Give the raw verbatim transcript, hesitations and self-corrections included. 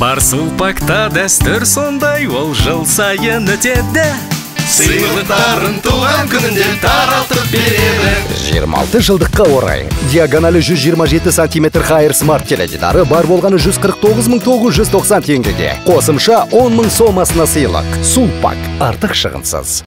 Бар Сулпакта дәстүр сондай, ол жыл сайын өтеді. Сыйлықтарын туған күнінде таралтып береді. жиырма алты жылдыққа орай диагоналі жүз жиырма жеті сантиметр Хайер смарт теледидары бар болғаны жүз қырық тоғыз мың тоғыз жүз тоқсан теңгеге. Қосымша он мың сомасына сыйлық. Сулпак, артық шығынсыз.